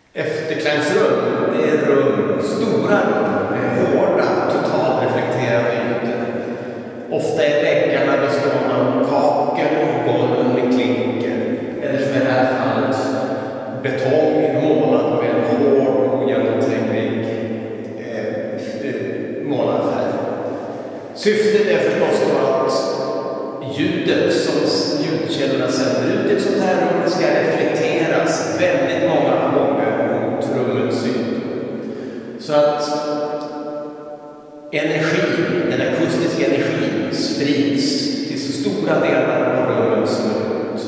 Efterklangsrum, det är rum, stora rum med hårda, totalreflekterande ytor. Ofta är väggarna bestående av kakel och golven med klinker, eller som i det här fallet betong målad med en hård, ogenomtränglig målad färg. Syftet är förstås då att ljudet som ljudkällorna sänder ut i ett sånt här rum ska reflekteras väldigt många gånger mot rummets ytor. Så att den akustiska energin sprids till så stora delar av rummet som möjligt.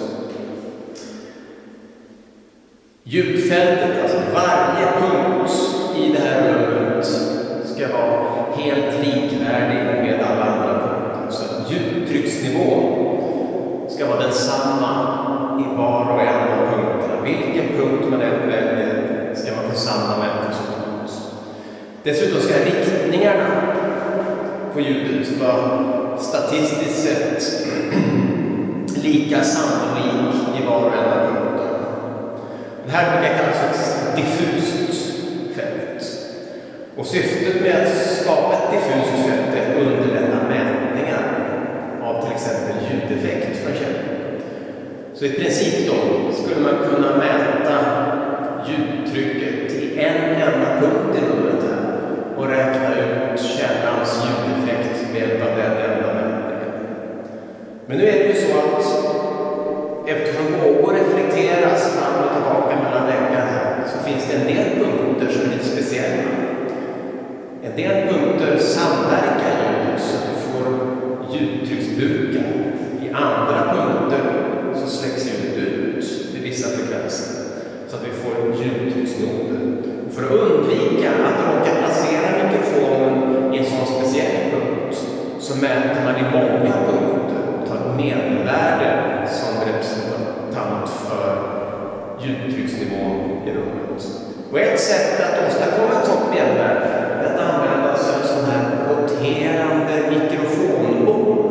Ljudfältet, alltså varje punkt i det här rummet, ska vara helt likvärdig med alla andra punkter. Så att ljudtrycksnivån ska vara densamma i var och en av punkterna. Vilken punkt man än väljer ska man få samma mätresultat. Dessutom ska riktningarna på ljudet vara statistiskt sett lika sannolik i var och en av punkterna. Det här brukar kallas ett diffust fält. Och syftet med att skapa ett diffust fält är att underlätta mätningar av till exempel ljudeffekt från källan. Så i princip då skulle man kunna mäta ljudtrycket i en enda punkt i rummet här och räkna ut källans ljudeffekt med hjälp av den enda mätningen. Men nu är det ju så att eftersom vågor reflekteras fram och tillbaka mellan väggar här, så finns det en del punkter som är lite speciella. En del punkter samverkar ljudet så att du får ljudtrycksbukar. I andra punkter så släcks ljudet ut vid vissa frekvenser så att vi får ljudtrycksnoder. För att undvika att råka placera mikrofonen i en sån speciell punkt så mäter man i många punkter och tar ett medelvärde som representant för ljudtrycksnivån i rummet. Och ett sätt att åstadkomma ett sånt medelvärde är att använda sig av en sån här roterande mikrofonbord.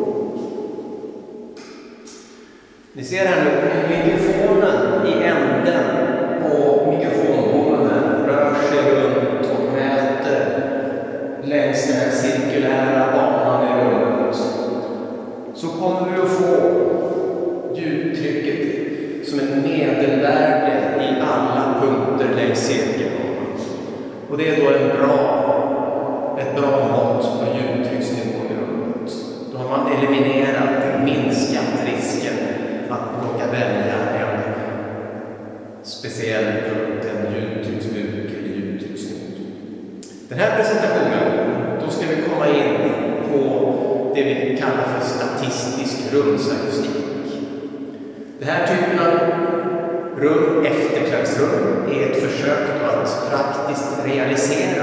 Ni ser här nu mikrofonen i änden på mikrofonborden rör sig runt och mäter längs den här cirkulära banan i rummet. Så kommer vi att få ljudtrycket som ett medelvärde i alla punkter längs cirkelbanan. Och det är då ett bra mått på ljudtrycksnivån i rummet. Då har man minskat risken att råka välja en speciell punkt, en ljudtrycksbuk eller ljudtrycksnod. Den här presentationen, då ska vi komma in på det vi kallar för statistisk rumsakustik. Den här typen av rum, efterklangsrum, är ett försök att praktiskt realisera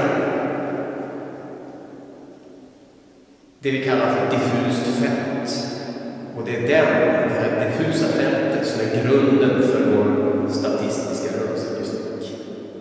det vi kallar för diffust fält. Och det är det här diffusa fältet som är grunden för vår statistiska rumsakustik.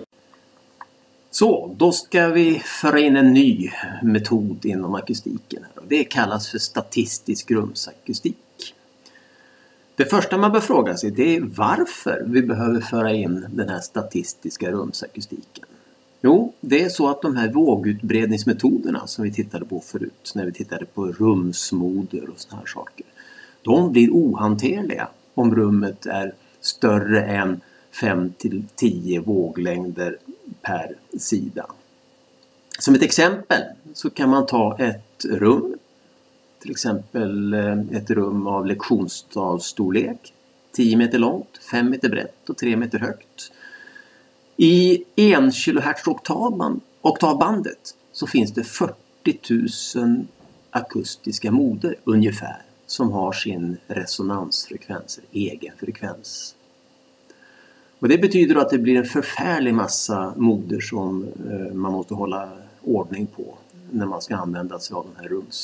Så, då ska vi föra in en ny metod inom akustiken. Det kallas för statistisk rumsakustik. Det första man bör fråga sig, det är varför vi behöver föra in den här statistiska rumsakustiken. Jo, det är så att de här vågutbredningsmetoderna som vi tittade på förut, när vi tittade på rumsmoder och såna här saker, de blir ohanterliga om rummet är större än 5-10 våglängder per sida. Som ett exempel så kan man ta ett rum, till exempel ett rum av lektionssalsstorlek, 10 meter långt, 5 meter brett och 3 meter högt. I 1 kHz oktavbandet så finns det 40 000 akustiska moder ungefär som har sin resonansfrekvens, egen frekvens. Och det betyder att det blir en förfärlig massa moder som man måste hålla ordning på när man ska använda sig av de här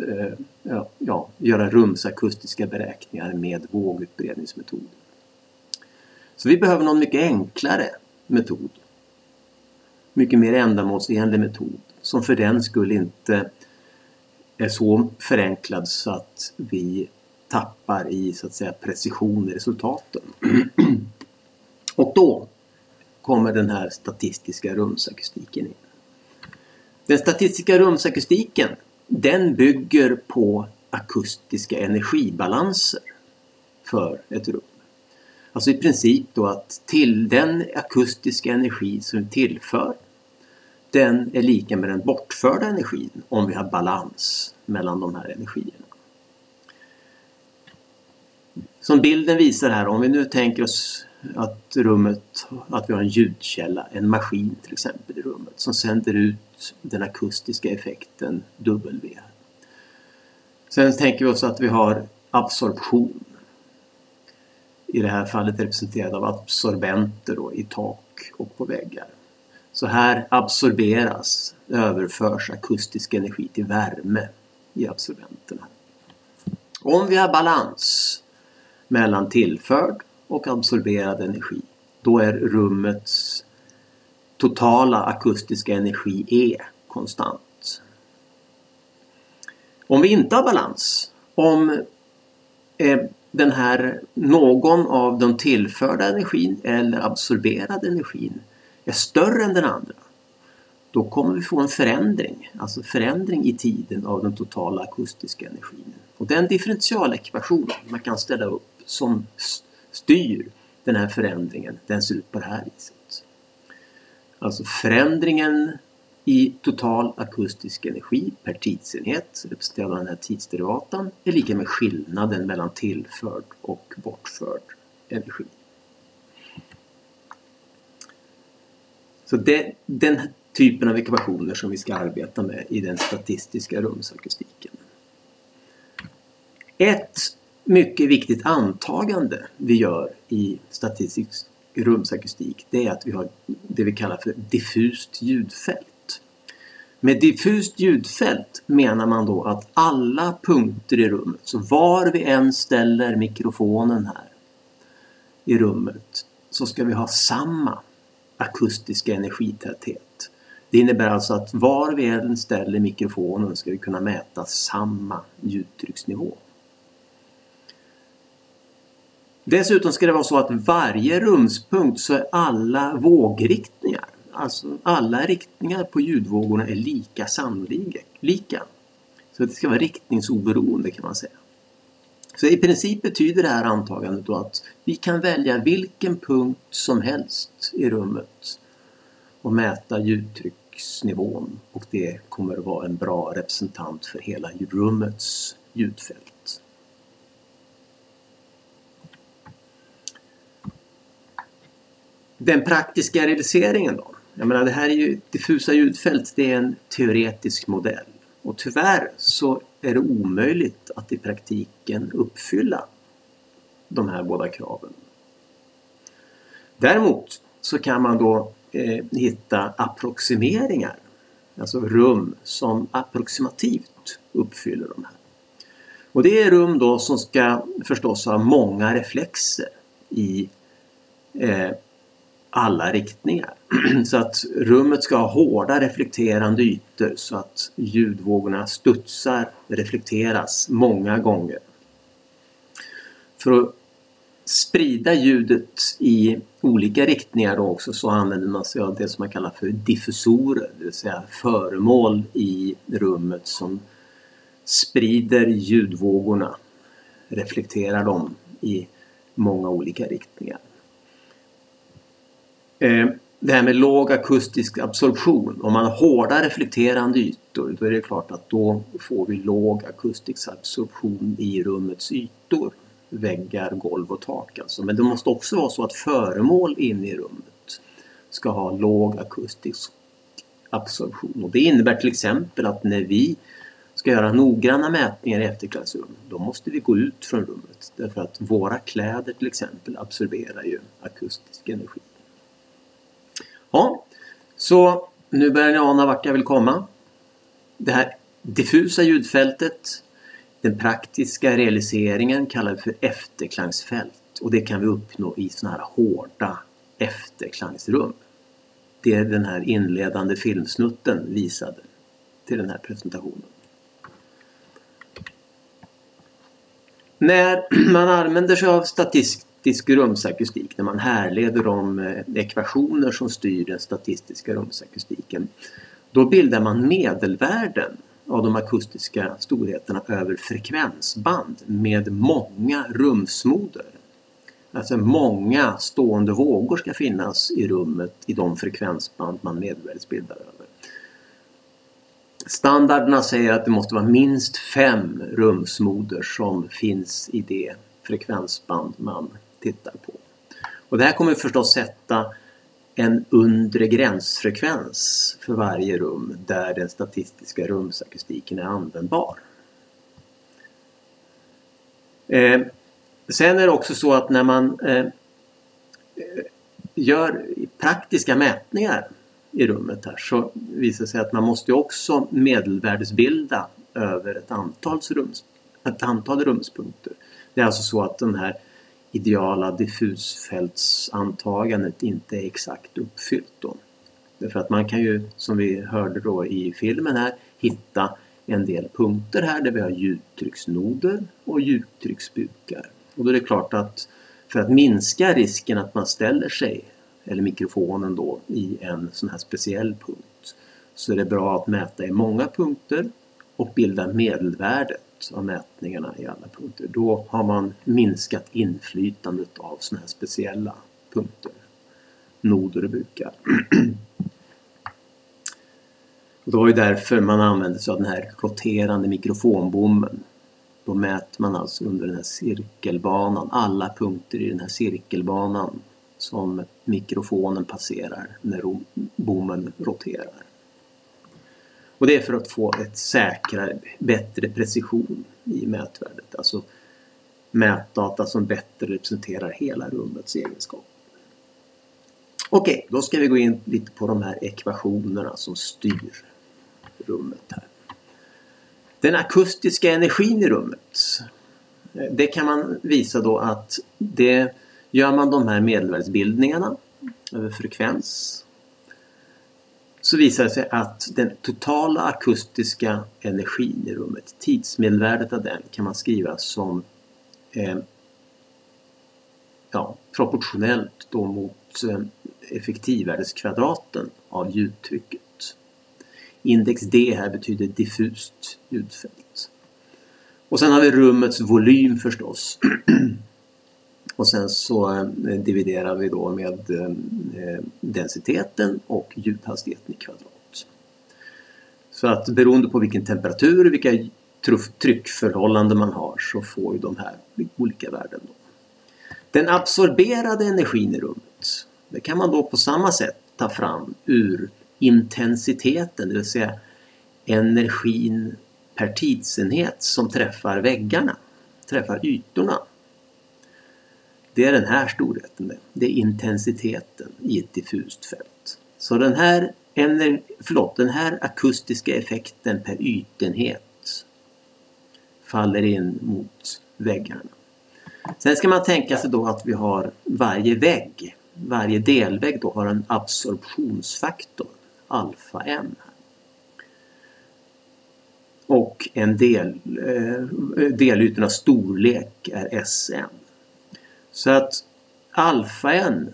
göra rumsakustiska beräkningar med vågutbredningsmetoder. Så vi behöver någon mycket enklare metod. Mycket mer ändamålsenlig metod som för den skulle inte är så förenklad så att vi tappar i så att säga precision i resultaten. Och då kommer den här statistiska rumsakustiken in. Den statistiska rumsakustiken, den bygger på akustiska energibalanser för ett rum. Alltså i princip då att till den akustiska energi som tillför, den är lika med den bortförda energin om vi har balans mellan de här energierna. Som bilden visar här, om vi nu tänker oss att vi har en ljudkälla, en maskin till exempel i rummet som sänder ut den akustiska effekten W. Sen tänker vi oss att vi har absorption. I det här fallet representerad av absorbenter då, i tak och på väggar. Så här överförs akustisk energi till värme i absorbenterna. Om vi har balans mellan tillförd och absorberad energi, då är rummets totala akustiska energi E konstant. Om vi inte har balans, om någon av de tillförda energin eller absorberad energin är större än den andra, då kommer vi få en förändring, alltså förändring i tiden av den totala akustiska energin. Och den differentialekvation man kan ställa upp som styr den här förändringen, den ser ut på det här viset. Alltså förändringen i total akustisk energi per tidsenhet, representerad av den här tidsderivatan, är lika med skillnaden mellan tillförd och bortförd energi. Så den typen av ekvationer som vi ska arbeta med i den statistiska rumsakustiken. Ett mycket viktigt antagande vi gör i statistisk rumsakustik, det är att vi har det vi kallar för diffust ljudfält. Med diffust ljudfält menar man då att alla punkter i rummet, så var vi än ställer mikrofonen här i rummet, så ska vi ha samma akustiska energitäthet. Det innebär alltså att var vi än ställer mikrofonen ska vi kunna mäta samma ljudtrycksnivå. Dessutom ska det vara så att varje rumspunkt så är alla vågriktningar, alltså alla riktningar på ljudvågorna är lika sannolika. Så det ska vara riktningsoberoende kan man säga. Så i princip betyder det här antagandet då att vi kan välja vilken punkt som helst i rummet och mäta ljudtrycksnivån, och det kommer att vara en bra representant för hela rummets ljudfält. Den praktiska realiseringen då? Jag menar, det här är ju diffusa ljudfält, det är en teoretisk modell. Och tyvärr så är det omöjligt att i praktiken uppfylla de här båda kraven. Däremot så kan man då hitta approximeringar, alltså rum som approximativt uppfyller de här. Och det är rum då som ska förstås ha många reflexer i alla riktningar. Så att rummet ska ha hårda reflekterande ytor så att ljudvågorna reflekteras många gånger. För att sprida ljudet i olika riktningar då också, så använder man sig av det som man kallar för diffusorer, det vill säga föremål i rummet som sprider ljudvågorna, reflekterar dem i många olika riktningar. Det här med låg akustisk absorption, om man har hårda reflekterande ytor, då är det klart att då får vi låg akustisk absorption i rummets ytor, väggar, golv och tak alltså. Men det måste också vara så att föremål inne i rummet ska ha låg akustisk absorption. Och det innebär till exempel att när vi ska göra noggranna mätningar i efterklassrum, då måste vi gå ut från rummet, därför att våra kläder till exempel absorberar ju akustisk energi. Ja, så nu börjar ni ana vart jag vill komma. Det här diffusa ljudfältet, den praktiska realiseringen kallar vi för efterklangsfält. Och det kan vi uppnå i såna här hårda efterklangsrum. Det är den här inledande filmsnutten visade till den här presentationen. När man använder sig av statistisk rumsakustik, när man härleder de ekvationer som styr den statistiska rumsakustiken, då bildar man medelvärden av de akustiska storheterna över frekvensband med många rumsmoder. Alltså många stående vågor ska finnas i rummet i de frekvensband man medelvärdesbildar över. Standarderna säger att det måste vara minst 5 rumsmoder som finns i det frekvensband man tittar på. Och det här kommer förstås sätta en undre gränsfrekvens för varje rum där den statistiska rumsakustiken är användbar. Sen är det också så att när man gör praktiska mätningar i rummet här, så visar det sig att man måste också medelvärdesbilda över ett antal rumspunkter. Det är alltså så att den här ideala diffusfältsantagandet inte är exakt uppfyllt då. Därför att man kan ju, som vi hörde då i filmen här, hitta en del punkter här där vi har ljudtrycksnoder och ljudtrycksbukar. Och då är det klart att för att minska risken att man ställer sig, eller mikrofonen då, i en sån här speciell punkt, så är det bra att mäta i många punkter och bilda medelvärdet av mätningarna i alla punkter. Då har man minskat inflytandet av såna här speciella punkter, noder och bukar. Och det var ju därför man använde sig av den här roterande mikrofonbommen. Då mäter man alltså under den här cirkelbanan, alla punkter i den här cirkelbanan som mikrofonen passerar när bommen roterar. Och det är för att få ett säkrare, bättre precision i mätvärdet. Alltså mätdata som bättre representerar hela rummets egenskaper. Okej, då ska vi gå in lite på de här ekvationerna som styr rummet här. Den akustiska energin i rummet, det kan man visa då att det gör man de här medelvärdesbildningarna över frekvens, så visar det sig att den totala akustiska energin i rummet, tidsmedelvärdet av den, kan man skriva som proportionellt då mot effektivvärdeskvadraten av ljudtrycket. Index D här betyder diffust ljudfält. Och sen har vi rummets volym förstås. Och sen så dividerar vi då med densiteten och ljudhastigheten i kvadrat. Så att beroende på vilken temperatur och vilka tryckförhållanden man har, så får ju de här olika värden då. Den absorberade energin i rummet, det kan man då på samma sätt ta fram ur intensiteten, det vill säga energin per tidsenhet som träffar väggarna, träffar ytorna. Det är den här storheten, det är intensiteten i ett diffust fält. Så den här akustiska effekten per ytenhet faller in mot väggarna. Sen ska man tänka sig då att vi har varje delvägg då har en absorptionsfaktor, alfa n. Och en delytornas storlek är Sn. Så att alfa n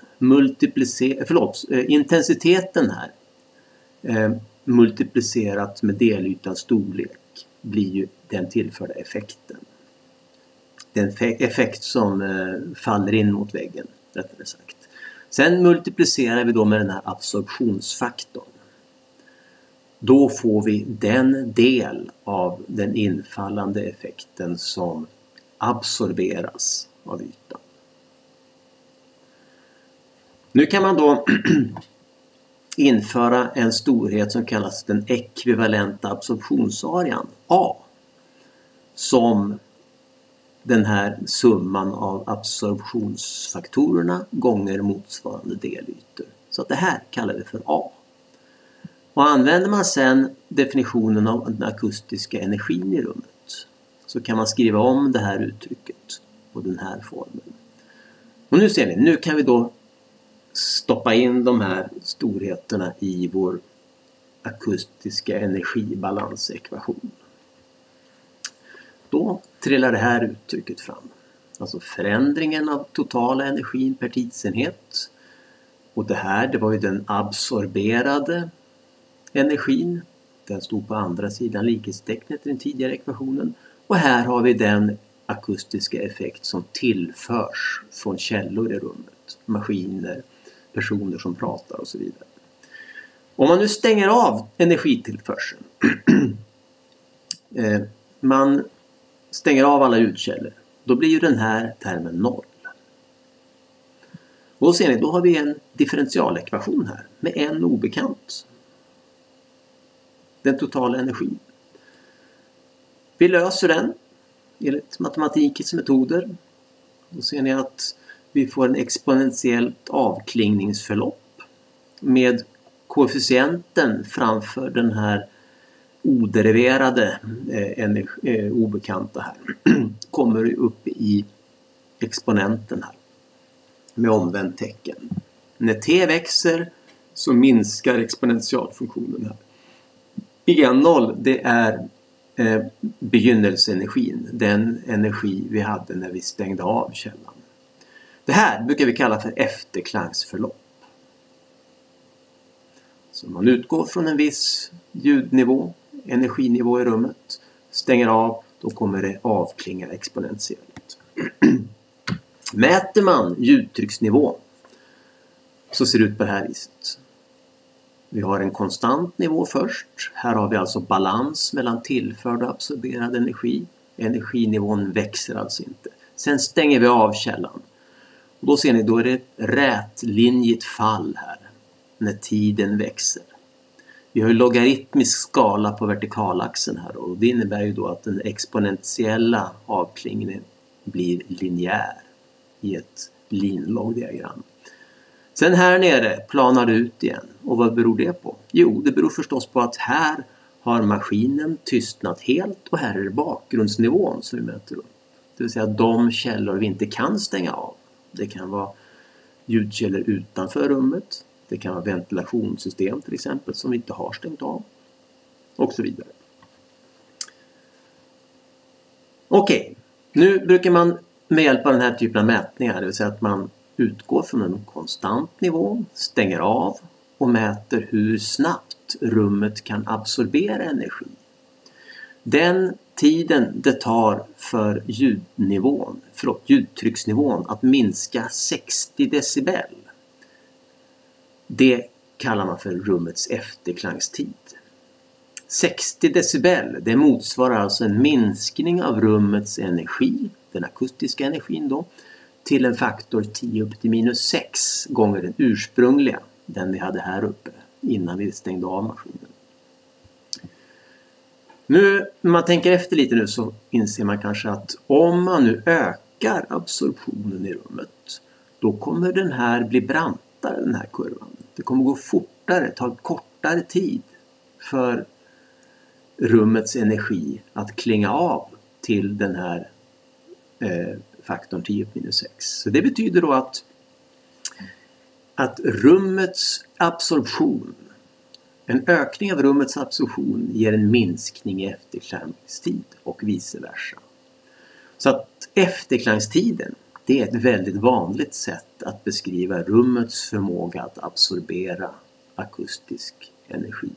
intensiteten här multiplicerat med delytans storlek blir ju den tillförda effekten. Den effekt som faller in mot väggen, rättare sagt. Sen multiplicerar vi då med den här absorptionsfaktorn. Då får vi den del av den infallande effekten som absorberas av ytan. Nu kan man då införa en storhet som kallas den ekvivalenta absorptionsarean, A, som den här summan av absorptionsfaktorerna gånger motsvarande delytor. Så att det här kallar vi för A. Och använder man sedan definitionen av den akustiska energin i rummet, så kan man skriva om det här uttrycket på den här formen. Och nu ser ni, nu kan vi då stoppa in de här storheterna i vår akustiska energibalansekvation. Då trillar det här uttrycket fram. Alltså förändringen av totala energin per tidsenhet. Och det var ju den absorberade energin. Den stod på andra sidan likhetstecknet i den tidigare ekvationen. Och här har vi den akustiska effekt som tillförs från källor i rummet. Maskiner, personer som pratar och så vidare. Om man nu stänger av energitillförseln. Man stänger av alla ljudkällor. Då blir ju den här termen 0. Och ser ni, då har vi en differentialekvation här med en obekant. Den totala energin. Vi löser den enligt matematikens metoder. Då ser ni att vi får en exponentiellt avklingningsförlopp med koefficienten framför den här oderiverade obekanta här. Kommer upp i exponenten här med omvänt tecken. När t växer så minskar exponentialfunktionen här. E0 det är begynnelseenergin, den energi vi hade när vi stängde av källan. Det här brukar vi kalla för efterklangsförlopp. Så man utgår från en viss ljudnivå, energinivå i rummet, stänger av, då kommer det avklinga exponentiellt. Mäter man ljudtrycksnivå så ser det ut på det här viset. Vi har en konstant nivå först. Här har vi alltså balans mellan tillförd och absorberad energi. Energinivån växer alltså inte. Sen stänger vi av källan. Och då ser ni, då är det ett rätlinjigt fall här. När tiden växer. Vi har en logaritmisk skala på vertikalaxeln här. Och det innebär ju då att den exponentiella avklingningen blir linjär i ett linlog-diagram. Sen här nere planar det ut igen. Och vad beror det på? Jo, det beror förstås på att här har maskinen tystnat helt och här är det bakgrundsnivån som vi mäter upp. Det vill säga de källor vi inte kan stänga av. Det kan vara ljudkällor utanför rummet. Det kan vara ventilationssystem till exempel som vi inte har stängt av. Och så vidare. Okej, nu brukar man med hjälp av den här typen av mätningar, det vill säga att man utgår från en konstant nivå, stänger av och mäter hur snabbt rummet kan absorbera energi. Den tiden det tar för ljudtrycksnivån att minska 60 decibel, det kallar man för rummets efterklangstid. 60 decibel, det motsvarar alltså en minskning av rummets energi, den akustiska energin då, till en faktor 10 upp till minus 6 gånger den ursprungliga, den vi hade här uppe innan vi stängde av maskinen. Nu när man tänker efter lite nu så inser man kanske att om man nu ökar absorptionen i rummet, då kommer den här bli brantare, den här kurvan. Det kommer gå fortare, ta kortare tid för rummets energi att klinga av till den här faktorn 10 minus 6. Så det betyder då att rummets absorption, en ökning av rummets absorption ger en minskning i efterklangstid och vice versa. Så att efterklangstiden, det är ett väldigt vanligt sätt att beskriva rummets förmåga att absorbera akustisk energi.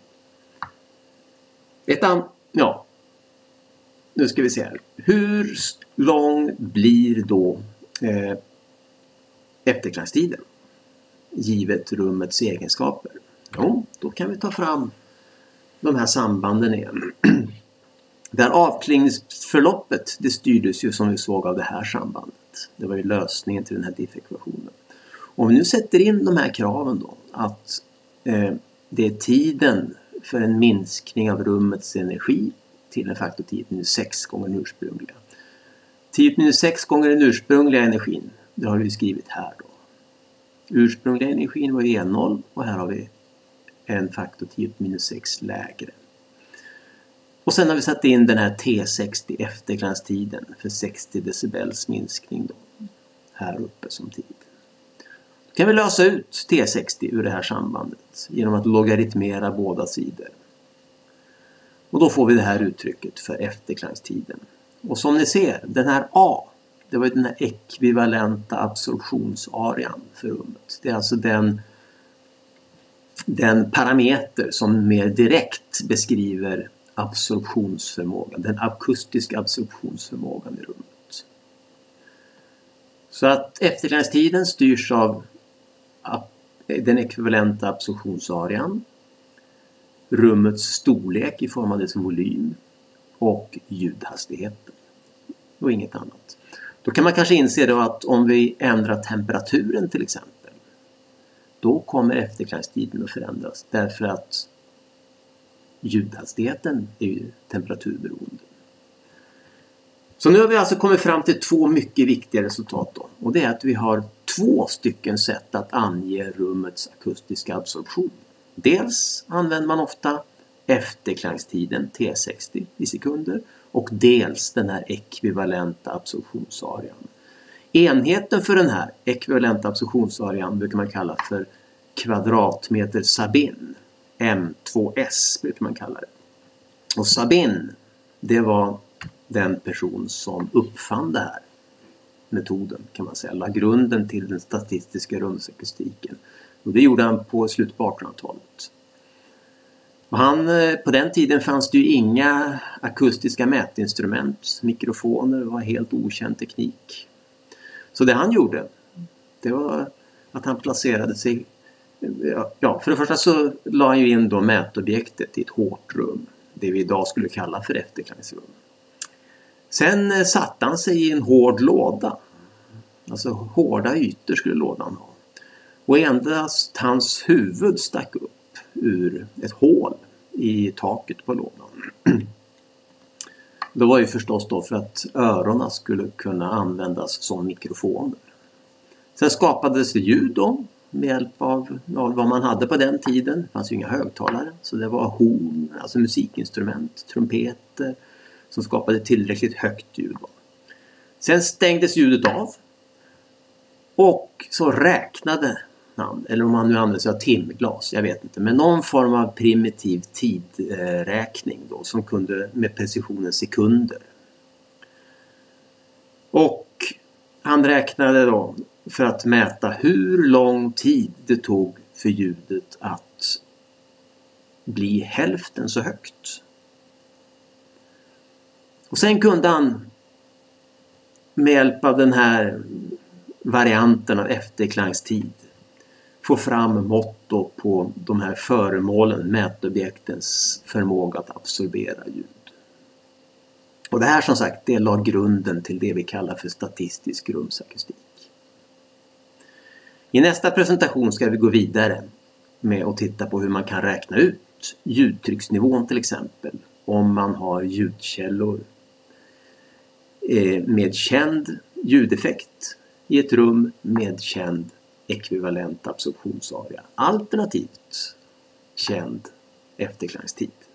Nu ska vi se här. Hur lång blir då efterklangstiden givet rummets egenskaper? Jo, då kan vi ta fram de här sambanden igen. Det här avklingningsförloppet, det styrdes ju som vi såg av det här sambandet. Det var ju lösningen till den här diffekvationen. Om vi nu sätter in de här kraven då, att det är tiden för en minskning av rummets energi till en faktor 10 minus 6 gånger den ursprungliga. 10 minus 6 gånger den ursprungliga energin, det har vi skrivit här då. Ursprungliga energin var E0 och här har vi en faktor 10 minus 6 lägre. Och sen har vi satt in den här T60 efterklangstiden för 60 decibels minskning då, här uppe som tid. Då kan vi lösa ut T60 ur det här sambandet genom att logaritmera båda sidor. Och då får vi det här uttrycket för efterklangstiden. Och som ni ser, den här A, det var den här ekvivalenta absorptionsarean för rummet. Det är alltså den parameter som mer direkt beskriver absorptionsförmågan, den akustiska absorptionsförmågan i rummet. Så att efterklangstiden styrs av den ekvivalenta absorptionsarean, rummets storlek i form av dess volym och ljudhastigheten och inget annat. Då kan man kanske inse då att om vi ändrar temperaturen till exempel, då kommer efterklangstiden att förändras därför att ljudhastigheten är ju temperaturberoende. Så nu har vi alltså kommit fram till två mycket viktiga resultat då. Och det är att vi har två stycken sätt att ange rummets akustiska absorption. Dels använder man ofta efterklangstiden T60 i sekunder och dels den här ekvivalenta absorptionsarean. Enheten för den här ekvivalenta absorptionsarean brukar man kalla för kvadratmeter Sabin. M2S brukar man kalla det. Och Sabin, det var den person som uppfann det här metoden kan man säga, la grunden till den statistiska rumsakustiken. Och det gjorde han på slutet på 1800-talet. Och på den tiden fanns det ju inga akustiska mätinstrument, mikrofoner var helt okänd teknik. Så det han gjorde, det var att han placerade sig, för det första så la han ju in då mätobjektet i ett hårt rum, det vi idag skulle kalla för efterklangsrum. Sen satte han sig i en hård låda, alltså hårda ytor skulle lådan ha. Och endast hans huvud stack upp ur ett hål i taket på lådan. Det var ju förstås då för att öronen skulle kunna användas som mikrofoner. Sen skapades det ljud då med hjälp av vad man hade på den tiden. Det fanns ju inga högtalare, så det var horn, alltså musikinstrument, trumpeter som skapade tillräckligt högt ljud. Sen stängdes ljudet av och så räknade han, eller om man nu använder sig av timglas, jag vet inte, men någon form av primitiv tidräkning då som kunde med precisionen sekunder. Och han räknade då för att mäta hur lång tid det tog för ljudet att bli hälften så högt. Och sen kunde han med hjälp av den här varianten av efterklangstid få fram mått på de här föremålen, mätobjektens förmåga att absorbera ljud. Och det här som sagt, det la grunden till det vi kallar för statistisk rumsakustik. I nästa presentation ska vi gå vidare med att titta på hur man kan räkna ut ljudtrycksnivån till exempel om man har ljudkällor med känd ljudeffekt i ett rum med känd ekvivalent absorptionsarea alternativt känd efterklangstid.